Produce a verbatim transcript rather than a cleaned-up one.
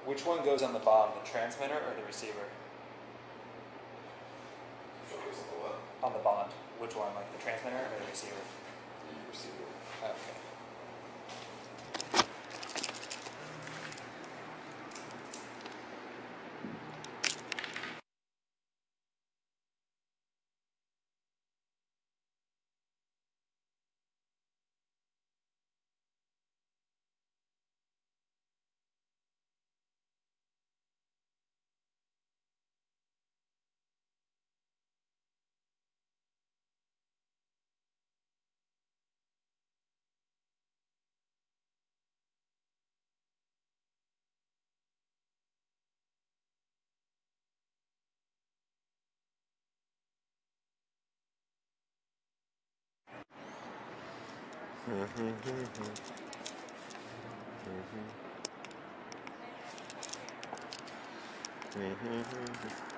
Which one goes on the bottom, the transmitter or the receiver? What goes on the what? On the bond. Which one, like the transmitter or the receiver? The receiver. Okay. Mm-hmm. Mm-hmm. Mm-hmm.